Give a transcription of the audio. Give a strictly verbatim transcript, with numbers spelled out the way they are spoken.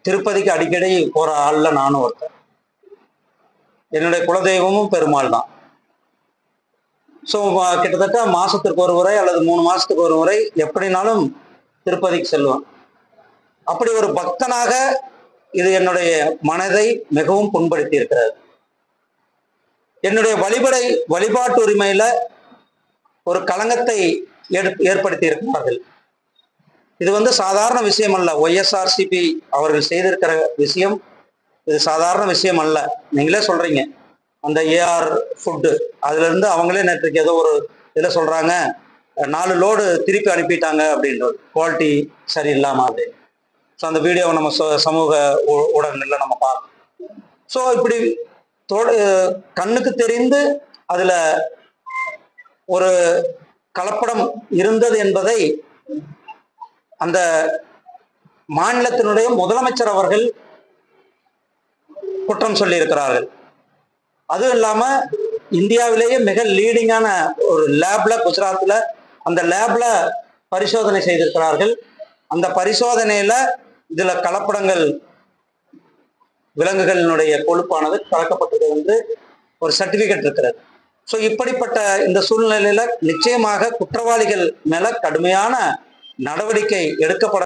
திருப்பதிக்கு அடிக்கடி போற ஆள்ல நானும் ஒருத்தர். என்னுடைய குலதெய்வமும் பெருமாள் தான். ஸோ கிட்டத்தட்ட மாசத்திற்கு ஒரு முறை அல்லது மூணு மாசத்துக்கு ஒரு முறை எப்படினாலும் திருப்பதிக்கு செல்வேன். அப்படி ஒரு பக்தனாக இது என்னுடைய மனதை மிகவும் புண்படுத்தி இருக்கிறது. என்னுடைய வழிபடை வழிபாட்டு உரிமையில ஒரு களங்கத்தை ஏற்படுத்தி இருக்கிறார்கள். இது வந்து சாதாரண விஷயம் அல்ல. ஒய்எஸ்ஆர்சிபி அவர்கள் செய்திருக்கிற விஷயம் இது சாதாரண விஷயம் அல்ல. நீங்களே சொல்றீங்க அந்த ஏஆர் ஃபுட்டு அதுல இருந்து அவங்களே நேற்றுக்கு ஏதோ ஒரு இதுல சொல்றாங்க நாலு லோடு திருப்பி அனுப்பிட்டாங்க அப்படின்றது, குவாலிட்டி சரியில்லாம அப்படின்னு. ஸோ அந்த வீடியோவை நம்ம சமூக ஊடகங்கள்ல நம்ம பார்க்கணும். ஸோ இப்படி கண்ணுக்கு தெரிந்து அதுல ஒரு கலப்படம் இருந்தது என்பதை அந்த மாநிலத்தினுடைய முதலமைச்சர் அவர்கள் குற்றம் சொல்லி இருக்கிறார்கள். அதுவும் இல்லாம இந்தியாவிலேயே மிக லீடிங்கான ஒரு லேப்ல குஜராத்ல அந்த லேப்ல பரிசோதனை செய்திருக்கிறார்கள். அந்த பரிசோதனையில இதுல கலப்படங்கள் விலங்குகளினுடைய கொழுப்பானது கலக்கப்பட்டது என்று ஒரு சர்டிபிகேட் இருக்கிறது. ஸோ இப்படிப்பட்ட இந்த சூழ்நிலையில நிச்சயமாக குற்றவாளிகள் மேல கடுமையான நடவடிக்கை எடுக்கப்பட